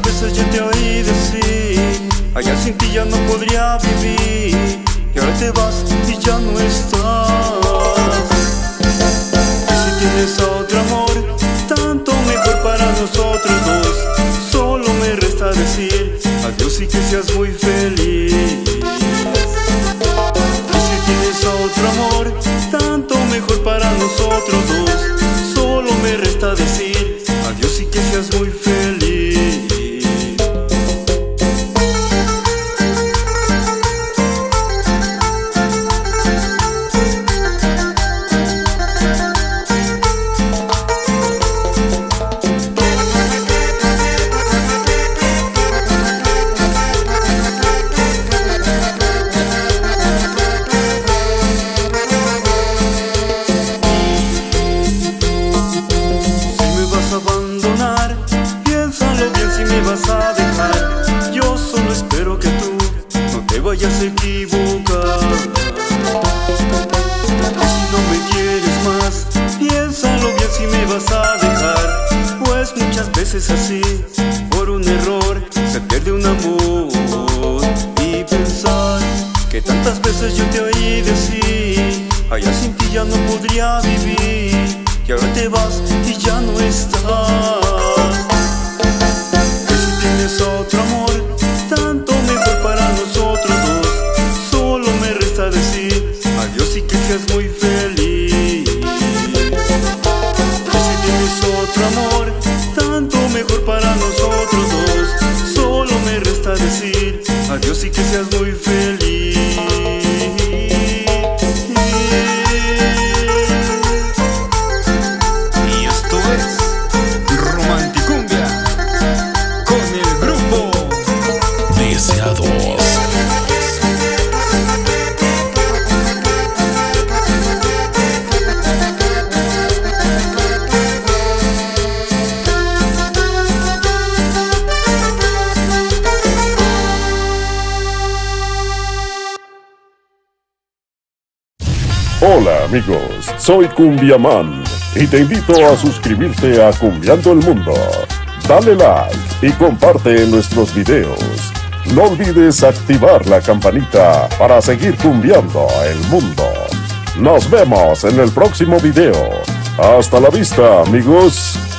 veces yo te oí decir, allá sin ti ya no podría vivir, y ahora te vas y ya no estás. Y si tienes a otro amor, tanto mejor para nosotros dos. Solo me resta decir adiós y que seas muy feliz. Y si tienes a otro amor, tanto mejor para nosotros dos. Solo me resta decir adiós y que seas muy feliz. Abandonar, piénsalo bien si me vas a dejar. Yo solo espero que tú no te vayas a equivocar. Y si no me quieres más, piénsalo bien si me vas a dejar. Pues muchas veces así, por un error, se pierde un amor. Y pensar que tantas veces yo te oí decir, allá sin ti ya no podría vivir, y ahora te vas y ya no estás. Y si tienes otro amor, tanto mejor para nosotros dos. Solo me resta decir adiós y que seas muy feliz. Y si tienes otro amor, tanto mejor para nosotros dos. Solo me resta decir adiós y que seas muy feliz. Hola amigos, soy Cumbiaman y te invito a suscribirte a Cumbiando el Mundo. Dale like y comparte nuestros videos. No olvides activar la campanita para seguir cumbiando el mundo. Nos vemos en el próximo video. Hasta la vista amigos.